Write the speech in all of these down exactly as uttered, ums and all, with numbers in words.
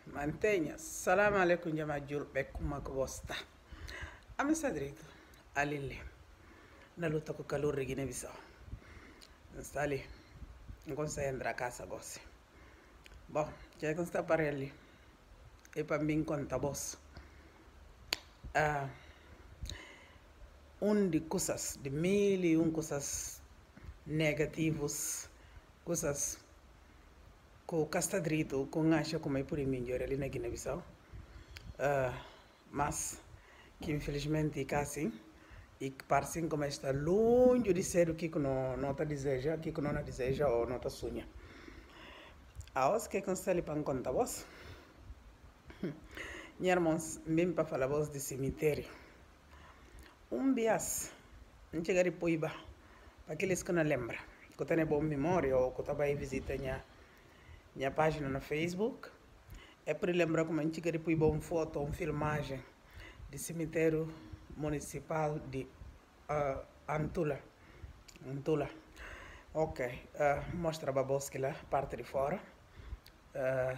mantenha. Salam alaikum jama julɓe kuma ko bosta. Ami sadrito alille na luta ko kalorri Guinée Bissau. Installé ngon sayendra casa gosse. Bon, c'è questa parelli e poi mi conta boss. Uh, un de coisas, de mil e um coisas negativos, coisas que casta drito, com acha como é por melhor ali na Guiné-Bissau, uh, mas que infelizmente é assim e que parece como está longe de ser o que não não tá deseja, o que não não deseja ou não tá sonha. A os que constele para conta vos, minha irmãos, mesmo para falar vos de cemitério. Um bias, não chega de poiba, para aqueles que não lembram, que tem boa memória ou que vai visitar minha minha página no Facebook, é para lembrar como a gente chega de poiba uma foto, uma filmagem do cemitério municipal de uh, Antula. Antula. Ok, uh, mostra a bosque lá, parte de fora, uh,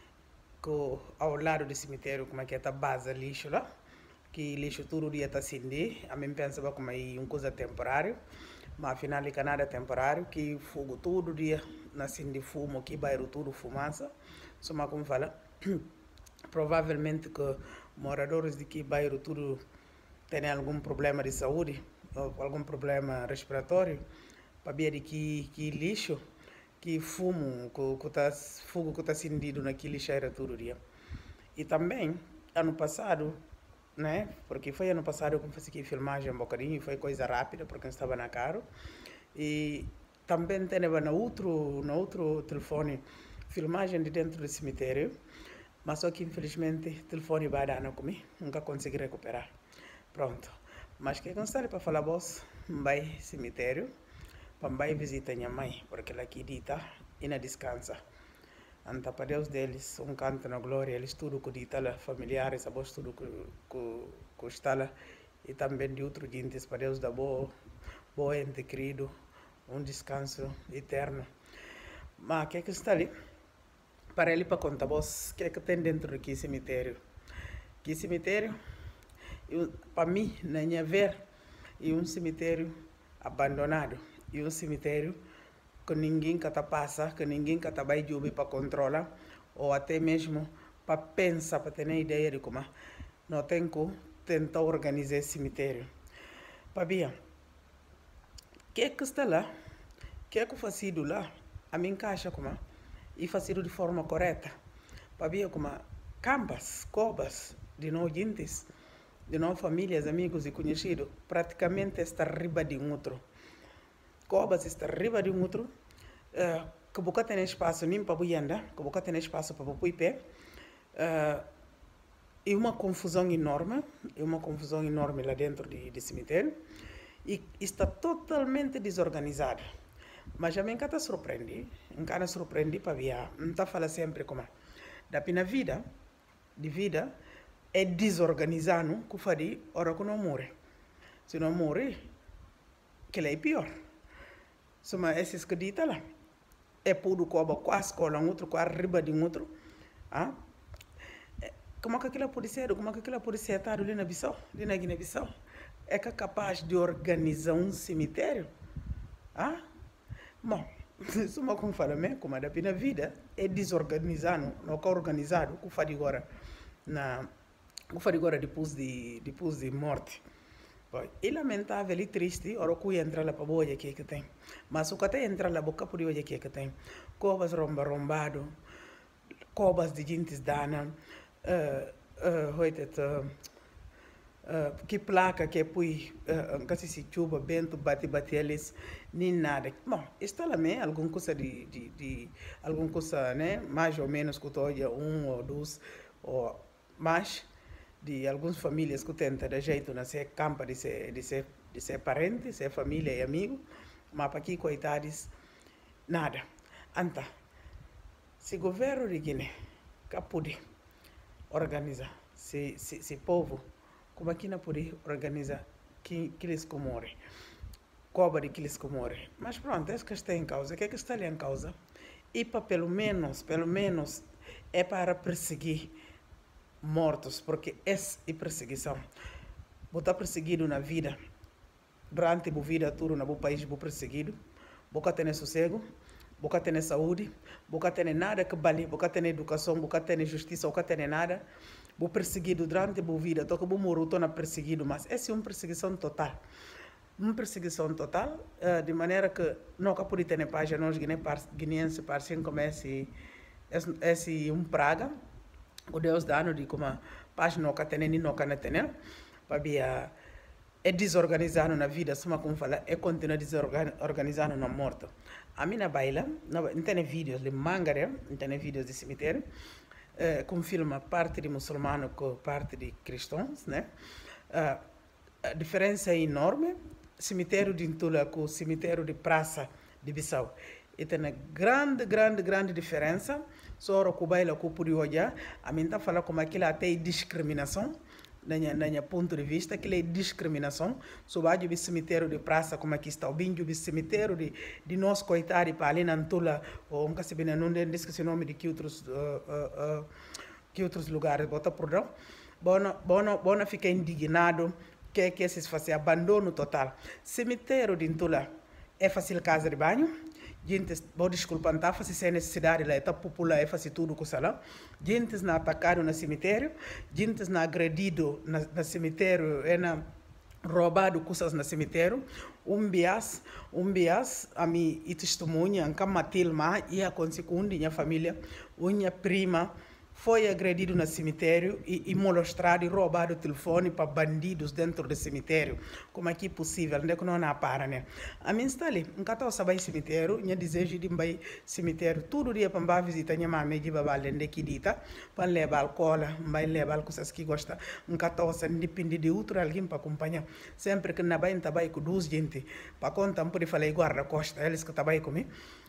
que ao lado do cemitério, como é que é a base lixo lá. Que lixo todo dia está assim, a mim pensava como é uma coisa temporária, mas afinal é nada temporário, que fogo todo dia nascendo de fumo, que bairro tudo fumaça, só como fala, provavelmente que moradores de que bairro tudo têm algum problema de saúde, ou algum problema respiratório, para ver de que, que lixo, que fumo, que, que tá, fogo que está acendido naquele lixeira todo dia. E também, ano passado, né? Porque foi ano passado que eu fiz aqui filmagem um bocadinho e foi coisa rápida porque eu estava na caro e também tinha no outro no outro telefone filmagem de dentro do cemitério, mas só que infelizmente o telefone vai dar não comigo, nunca consegui recuperar. Pronto, mas que constante para falar vos vai cemitério para vai visitar minha mãe porque ela aqui dita e na descansa. Anta para Deus deles, um canto na glória, eles tudo que dita lá, familiares, abos tudo que, que, que está lá, e também de outros gentes, para Deus da boa, boa ente querido, um descanso eterno. Mas o que é que está ali? Para ele para contar vos, o que é que tem dentro daqui cemitério? Que cemitério, eu, para mim, na minha ver, é um cemitério abandonado, é um cemitério que ninguém que tá passa, que ninguém que tá vai jogar para controlar, ou até mesmo para pensar, para ter ideia de como não tem que tentar organizar esse cemitério. Para ver, o que é que está lá, o que é que faz lá, a mim caixa como e faz de forma correta. Para ver como campas, covas de nós gentes, de nós famílias, amigos e conhecidos, praticamente está riba de um outro. Cobas está riba de um outro, uh, que boca tem espaço nem para boianda, que boca tem espaço para pôr pé, uh, é uma confusão enorme, é uma confusão enorme lá dentro de, de cemitério, e está totalmente desorganizado. Mas já me encanta surpreender, encanta surpreender para ver, não está falando sempre como, da pina vida, de vida, é desorganizado, que faz hora que não morre. Se não morre, que é pior. Soma esses que dita lá é puro coba quase cola um outro quase riba de um outro, ah, como é que aquilo pode ser, como é que aquilo pode ser atado ali na Bissau, ali na Guiné-Bissau, é que é capaz de organizar um cemitério, ah, bom, soma como fala mesmo, como é da pina vida é desorganizado, não é organizado, o que faz agora na, o que faz agora depois de depois de morte. É lamentável e triste, ora que entra lá para boa que que tem. Mas o que até entra lá boca por hoje que que tem. Covas romba rombado, covas de gentes dana, uh, uh, uh, que placa que pui, uh, que se chuva, bento, bate, bate eles, nem nada. Bom, está lá mesmo, alguma coisa de, de, de alguma coisa, né, mais ou menos que tu olha, um ou dois, ou mais, de algumas famílias que tentam de jeito na ser campa de ser de ser de ser parente, ser família e amigo, mas para aqui coitados nada. Anta, se o governo de Guiné que pode organizar se se se povo como aqui não pode organizar que que eles comorem, cobra de que eles comorem. Mas pronto, é isso que está em causa. O que é que está ali em causa? E para pelo menos, pelo menos é para perseguir mortos, porque essa é perseguição. Você está perseguido na vida, durante a vida tudo no país você perseguido, você tem sossego, você tem saúde, você tem nada que vale, você tem educação, você tem justiça, você tem nada, você perseguido durante a vida, então você morre na perseguido, mas essa é uma perseguição total. Uma perseguição total, uh, de maneira que nunca pode ter paz, nós guineenses parecem como esse, esse, esse um praga, o Deus dá-nos de como a paz nunca tem, nem nunca não tem, para é desorganizado na vida, só como fala, é continua desorganizado na morte. A minha baila, não tem vídeos de mangare, não tem vídeos de cemitério, uh, com filma parte de muçulmanos com parte de cristãos, né? Uh, a diferença é enorme. Cemitério de Intula com o cemitério de Praça de Bissau. E tem uma grande, grande, grande diferença. Só o que baila com o olhar, a mim está falando como aquilo até é discriminação, na minha ponto de vista, aquilo é discriminação. Sobre o cemitério de Praça, como aqui está o binho, o cemitério de, de nós coitados, para ali na Intula, ou nunca se bem, não esqueci o nome de que outros, uh, uh, uh, que outros lugares, bota perdão. Bona, bona, bona fica indignado. Que é que se faz abandono total. Cemitério de Intula é fácil casa de banho. Gente, vou desculpar, não faz sem necessidade lá, está popular, é fácil tudo com salão. Gente não atacado no cemitério, gente não agredido no cemitério, é na roubado coisas no cemitério. Um bias, um bias, a mim e testemunha, em camatil má, e aconteceu com minha família, minha prima, foi agredido no cemitério e, e mostrado e roubado o telefone para bandidos dentro do cemitério. Como é que é possível? Onde é que não há para, né? A mim está ali, um catou saber cemitério, minha desejo de ir cemitério, todo dia para visitar minha mãe de babá lende que dita, para levar cola, vai levar coisas que gosta, um catou se depende de outro alguém para acompanhar. Sempre que na baia está com duas gente, para contar por falar guarda costa, eles que trabalham comigo.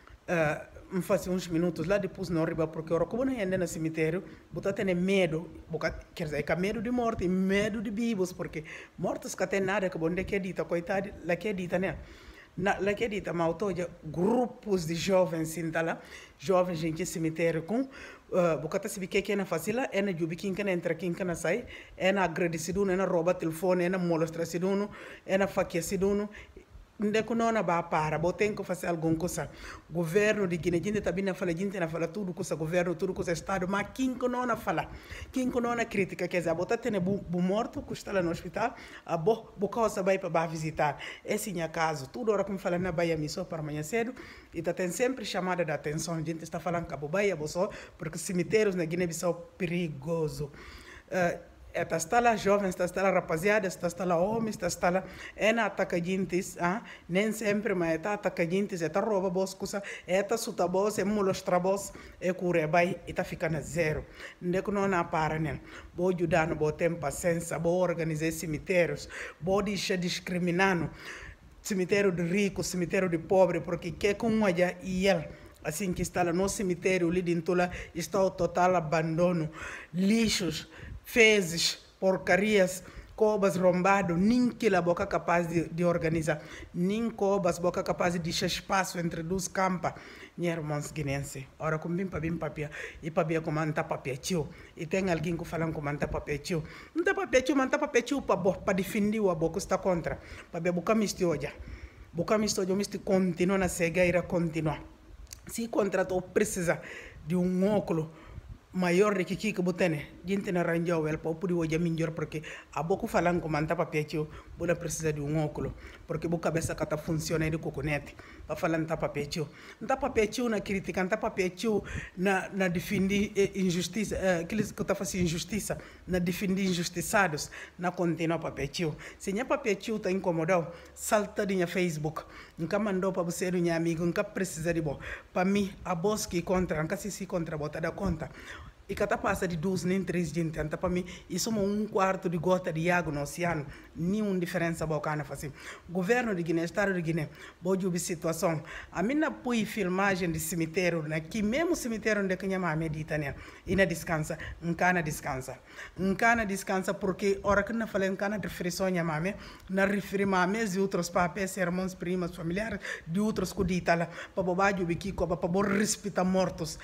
Uh, me fazia uns minutos lá depois não arriba porque eu como não anda no cemitério botar tem medo boca quer dizer que medo de morte medo de vivos porque mortos que tem nada que bonde que dita coitado lá que dita né na lá que dita mas autoja grupos de jovens sinta lá jovens em que cemitério com uh, boca tá se que que na fazila é na jubi quem que entra quem que na sai é na agradecido é na rouba telefone é na molestar siduno é na faquia siduno onde que não vai para, você tem que fazer alguma coisa. Governo de Guiné, a gente também não fala, a gente não fala tudo coisa governo, tudo coisa Estado, mas quem que não fala, quem que não critica, quer dizer, você tem um morto que está lá no hospital, a boa causa vai para visitar. Esse é o caso. Tudo hora que me fala na Bahia, me só para amanhã cedo, e tem sempre chamada de atenção. A gente está falando que a Bahia, porque cemitérios na Guiné-Bissau perigoso. Uh, está lá jovens, está lá rapaziada, está lá homens, está lá é na ataca gentes, ah, nem sempre mas está ataca gentes, está rouba boscos, está suta bos, é molostra bos, é cura vai e está ficando zero. Não é que não há para né. Vou ajudar no bom tempo, paciência, vou organizar cemitérios, vou deixar discriminando cemitério de rico, cemitério de pobre, porque que com uma já e ele assim que está lá no cemitério, ali dentro lá está o total abandono, lixos, fezes, porcarias, cobas rombado, nem que a boca capaz de, de organizar, nem cobas boca capaz de deixar espaço entre duas campas. Minha irmãs guinense, ora com bem para bem papia e papia como anta papia tio e tem alguém que fala como anta papia tio, não tá papia tio, anta papia tio para para defender o boca está contra, para boca misto hoje, boca misto hoje misto continua na cegueira continua. Se contratou precisa de um óculo maior de que que botene gente na ranjau el pa pudi woja minjor porque a boku falan ko man tapa pecho bula precisa de um óculo porque bu cabeça kata funciona de coconete pa falan tapa pecho tapa pecho na critica tapa pecho na na defender injustiça aqueles que tá fazendo injustiça na defender injustiçados na continua pa pecho se nya pa pecho tá incomodado salta de Facebook nunca mandou para você do amigo nunca precisa de bo para mim a boss que contra nunca se se contra bota da conta e cada passa de duas nem três gente então para mim isso é um quarto de gota de água no oceano nenhuma diferença bacana fazer governo de Guiné estado de Guiné pode ouvir situação a mim não põe filmagem de cemitério né que mesmo cemitério onde que minha medita né e na descansa um cana descansa um cana descansa porque hora que não falei um cana referição minha mãe na referir mames e outros papéis irmãos primas familiares de outros que dita lá para bobagem o biquico para por respeitar mortos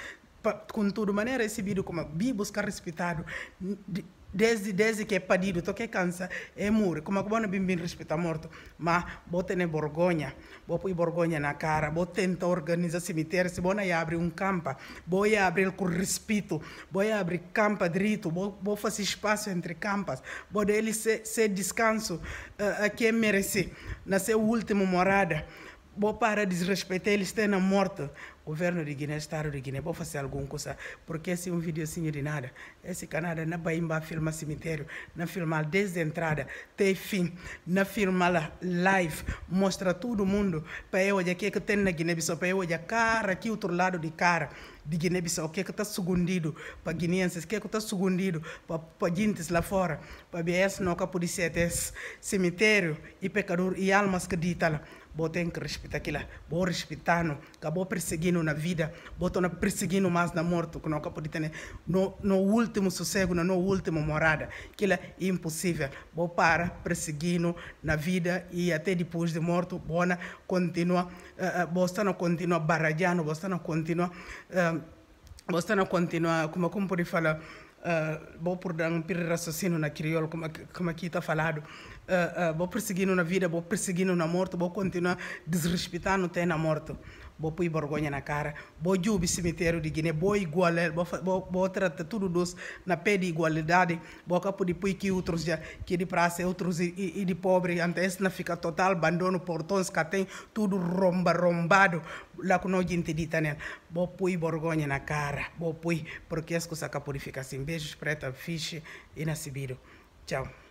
com tudo maneira recebido como bi buscar respeitado desde desde que é pedido to que cansa é muro como que bom bem bem respeitar morto mas bote ne vergonha bo põe vergonha na cara bo tenta organizar cemitério se bona abre um campo bo abre com respeito bo abre campo direito bo bo fazer espaço entre campas bo dele se se descanso uh, a quem merece na seu último morada bo para desrespeitar eles têm na morte governo de Guiné, Estado de Guiné, vou fazer alguma coisa, porque esse é um vídeo assim de nada. Esse canal não vai filmar filma cemitério, não filmar desde a entrada até fim, não filmar live, mostra todo mundo para eu olhar o que tem na Guiné-Bissau, para eu olhar cara aqui outro lado de cara de Guiné-Bissau, o que está segundido para guineenses, o que está segundido para gente lá fora, para ver esse não pode ser esse cemitério e pecador e almas que ditam lá. Vou ter que respeitar aquilo, vou respeitando, acabou perseguindo na vida, vou estar perseguindo mais na morte, que não pode ter no, no último sossego, no último morada, aquilo é impossível. Vou parar perseguindo na vida e até depois de morto, vou continuar, uh, vou estar continuar baralhando, vou estar continuar, uh, vou estar continuar, como como pode falar, Uh, vou por dar um período de raciocínio na crioulo, como, como aqui está falado, uh, uh, vou perseguindo na vida, vou perseguindo na morte, vou continuar desrespeitando até na morte, vou pôr vergonha na cara, vou jubir cemitério de Guiné, vou igual, vou, vou, vou tratar tudo dos na pé de igualdade, vou cá poder pôr que outros já, que de praça, outros e, e, e de pobre, antes não fica total abandono, portões que tem tudo romba, rombado, lá com a gente dita, né? Vou pôr vergonha na cara, vou pôr, porque as coisas cá pode ficar assim. Beijos, preta, fiche e nascido. Tchau.